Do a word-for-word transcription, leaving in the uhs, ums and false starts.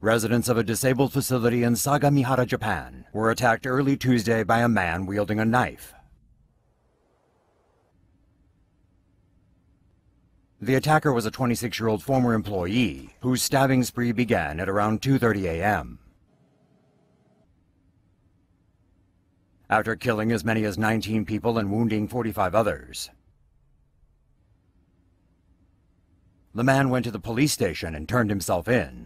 Residents of a disabled facility in Sagamihara, Japan, were attacked early Tuesday by a man wielding a knife. The attacker was a twenty-six-year-old former employee whose stabbing spree began at around two thirty a m After killing as many as nineteen people and wounding forty-five others, the man went to the police station and turned himself in.